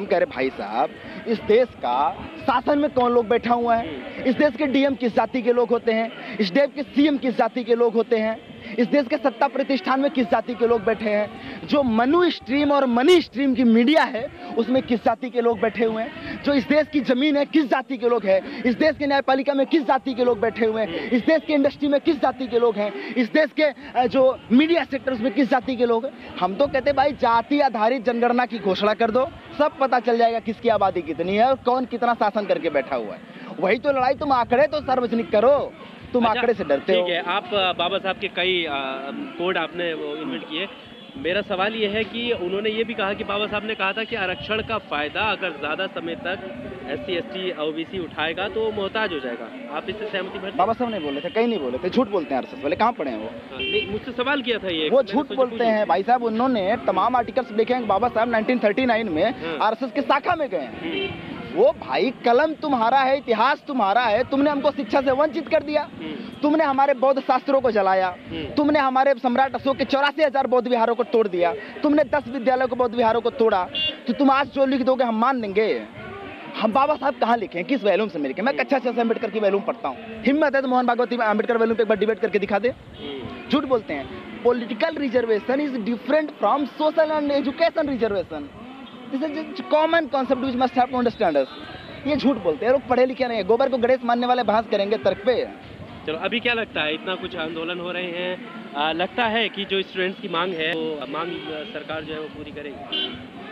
हम कह रहे भाई साहब, इस देश का शासन में कौन लोग बैठा हुआ है? इस देश के डीएम किस जाति के लोग होते हैं? इस देश के सीएम किस जाति के लोग होते हैं? इस देश के सत्ता प्रतिष्ठान में किस जाति के लोग बैठे हैं? जो मनु स्ट्रीम और मनी स्ट्रीम की मीडिया है उसमें किस जाति के लोग बैठे हुए हैं? जो इस देश की जमीन है किस जाति के लोग हैं? इस देश के न्यायपालिका में किस जाति के लोग बैठे हुए हैं? इस देश की इंडस्ट्री में किस जाति के लोग हैं? इस देश के जो मीडिया सेक्टर उसमें किस जाति के लोग हैं? हम तो कहते भाई जाति आधारित जनगणना की घोषणा कर दो, सब पता चल जाएगा किसकी आबादी कितनी है और कौन कितना शासन करके बैठा हुआ है। वही तो लड़ाई, तुम आंकड़े तो सार्वजनिक करो, तुम आंकड़े से डरते हो। ठीक है, आप बाबा साहब के कई कोड आपने वो इन्वेंट किए। मेरा सवाल ये है कि उन्होंने ये भी कहा कि बाबा साहब ने कहा था कि आरक्षण का फायदा अगर ज़्यादा समय तक SC ST OBC उठाएगा तो मोहताज हो जाएगा। आप इससे सहमति भरते? बाबा साहब नहीं बोले थे, कहीं नहीं बोले थे, झूठ बोलते हैं RSS वाले, कहाँ पढ़े हैं वो? नहीं, मुझसे सवाल किया था ये। वो झूठ बोलते हैं भाई साहब। उन्होंने तमाम आर्टिकल्स देखे हैं। बाबा साहब 1939 में RSS के शाखा में गए हैं। वो भाई कलम तुम्हारा है, इतिहास तुम्हारा है, तुमने हमको शिक्षा से वंचित कर दिया, तुमने हमारे बौद्ध शास्त्रों को जलाया, तुमने हमारे सम्राट अशोक के 84,000 बौद्ध विहारों को तोड़ दिया, तुमने 10 विद्यालयों को बौद्ध विहारों को तोड़ा, तो तुम आज जो लिख दोगे हम मान लेंगे? हम बाबा साहब कहाँ लिखे हैं, किस वैल्यूम से मिल के? मैं कक्षा 6 से अम्बेडकर की वैल्यूम पढ़ता हूँ। हिम्मत है तो मोहन भागवती में अम्बेडकर वैल्यूम पे एक बार डिबेट करके दिखा दे। झूठ बोलते हैं। Political reservation is different from social and education reservation. This is common concept which must have to understand us. ये झूठ बोलते हैं, लोग पढ़े लिखे नहीं है। गोबर को गणेश मानने वाले बहस करेंगे तर्क पे। चलो, अभी क्या लगता है, इतना कुछ आंदोलन हो रहे हैं, लगता है कि जो स्टूडेंट्स की मांग है वो मांग सरकार जो है वो पूरी करेगी?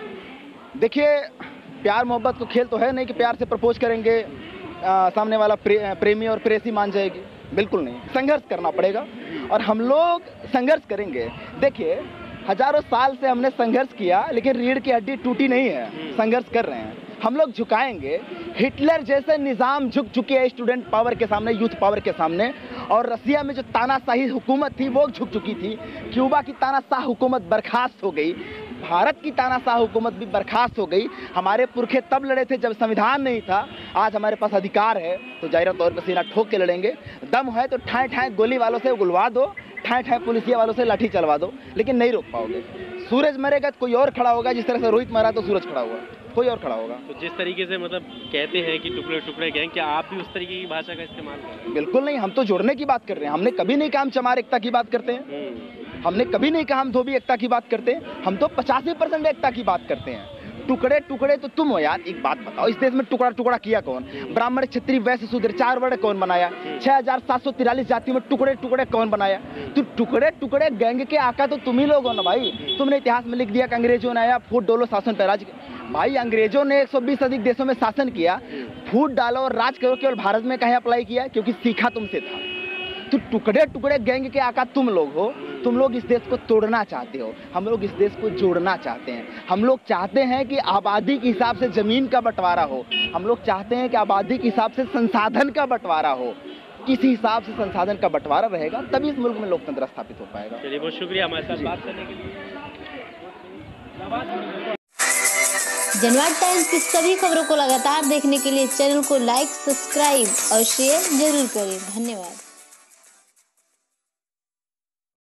देखिए, प्यार मोहब्बत को खेल तो है नहीं कि प्यार से प्रपोज करेंगे सामने वाला प्रेमी और प्रेसी मान जाएगी। बिल्कुल नहीं, संघर्ष करना पड़ेगा और हम लोग संघर्ष करेंगे। देखिए, हजारों साल से हमने संघर्ष किया लेकिन रीढ़ की हड्डी टूटी नहीं है। संघर्ष कर रहे हैं, हम लोग झुकाएंगे। हिटलर जैसे निज़ाम झुक चुके हैं स्टूडेंट पावर के सामने, यूथ पावर के सामने। और रसिया में जो तानाशाही हुकूमत थी वो झुक चुकी थी। क्यूबा की तानाशाह हुकूमत बर्खास्त हो गई। भारत की तानाशाह हुकूमत भी बर्खास्त हो गई। हमारे पुरखे तब लड़े थे जब संविधान नहीं था। आज हमारे पास अधिकार है तो जाहिर तौर पर सीना ठोक के लड़ेंगे। दम है तो ठाए ठाए गोली वालों से उगलवा दो, ठाए ठाए पुलिसिया वालों से लाठी चलवा दो, लेकिन नहीं रोक पाओगे। सूरज मरेगा तो कोई और खड़ा होगा। जिस तरह से रोहित मरा तो सूरज खड़ा हुआ, कोई और खड़ा होगा। तो जिस तरीके से मतलब कहते हैं कि टुकड़े टुकड़े गए, क्या आप भी उस तरीके की भाषा का इस्तेमाल कर रहे हैं? बिल्कुल नहीं, हम तो जोड़ने की बात कर रहे हैं। हमने कभी नहीं कहा हम चमार एकता की बात करते हैं। हमने कभी नहीं कहा हम धोबी एकता की बात करते हैं। हम तो 85% एकता की बात करते हैं। टुकड़े टुकड़े तो तुम हो यार। एक बात बताओ, इस देश में टुकड़ा टुकड़ा किया कौन? ब्राह्मण, क्षत्रिय, वैश्य, शूद्र 4 वर्ण कौन बनाया? 6743 जातियों में टुकड़े टुकड़े कौन बनाया? तो टुकड़े टुकड़े गैंग के आका तो तुम ही लोग हो ना भाई। तुमने इतिहास में लिख दिया कि अंग्रेजों ने आया, फूट डोलो, शासन पे राज। भाई अंग्रेजों ने 120 अधिक देशों में शासन किया, फूट डालो और राज करो, केवल भारत में कहीं अप्लाई किया? क्योंकि सीखा तुमसे था। तो टुकड़े टुकड़े गैंग के आका तुम लोग हो। तुम लोग इस देश को तोड़ना चाहते हो, हम लोग इस देश को जोड़ना चाहते हैं। हम लोग चाहते हैं कि आबादी के हिसाब से जमीन का बंटवारा हो। हम लोग चाहते हैं कि आबादी के हिसाब से संसाधन का बंटवारा हो। किसी हिसाब से संसाधन का बंटवारा रहेगा तभी इस मुल्क में लोकतंत्र स्थापित हो पाएगा। चलिए, बहुत शुक्रिया हमारे साथ बात करने के लिए। जनवाद टाइम्स की सभी खबरों को लगातार देखने के लिए चैनल को लाइक, सब्सक्राइब और शेयर जरूर करें। धन्यवाद।